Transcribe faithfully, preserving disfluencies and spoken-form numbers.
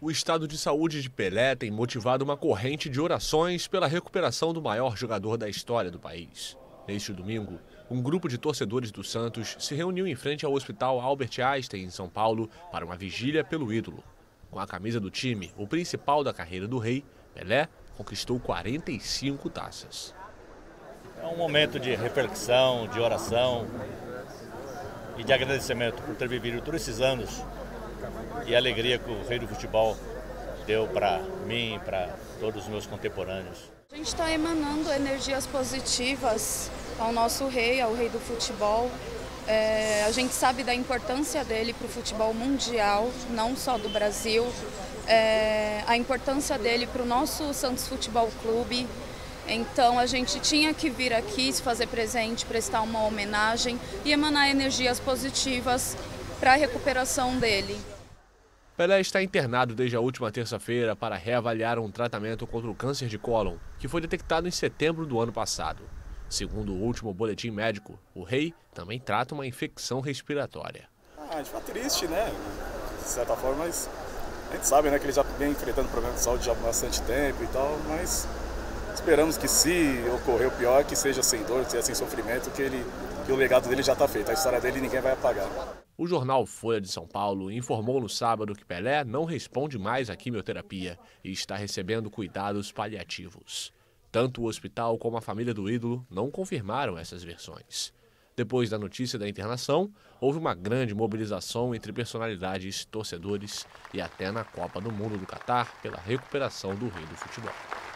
O estado de saúde de Pelé tem motivado uma corrente de orações pela recuperação do maior jogador da história do país. Neste domingo, um grupo de torcedores do Santos se reuniu em frente ao Hospital Albert Einstein, em São Paulo, para uma vigília pelo ídolo. Com a camisa do time, o principal da carreira do rei, Pelé conquistou quarenta e cinco taças. É um momento de reflexão, de oração e de agradecimento por ter vivido todos esses anos e a alegria que o rei do futebol deu para mim e para todos os meus contemporâneos. A gente está emanando energias positivas ao nosso rei, ao rei do futebol. É, a gente sabe da importância dele para o futebol mundial, não só do Brasil. É, a importância dele para o nosso Santos Futebol Clube. Então a gente tinha que vir aqui, se fazer presente, prestar uma homenagem e emanar energias positivas para a recuperação dele. Pelé está internado desde a última terça-feira para reavaliar um tratamento contra o câncer de cólon, que foi detectado em setembro do ano passado. Segundo o último boletim médico, o rei também trata uma infecção respiratória. Ah, a gente fica triste, né? De certa forma, mas a gente sabe, né, que ele já vem enfrentando problemas de saúde já há bastante tempo e tal, mas esperamos que, se ocorrer o pior, que seja sem dor, que seja sem sofrimento, que, ele, que o legado dele já está feito. A história dele ninguém vai apagar. O jornal Folha de São Paulo informou no sábado que Pelé não responde mais à quimioterapia e está recebendo cuidados paliativos. Tanto o hospital como a família do ídolo não confirmaram essas versões. Depois da notícia da internação, houve uma grande mobilização entre personalidades, torcedores e até na Copa do Mundo do Catar pela recuperação do rei do futebol.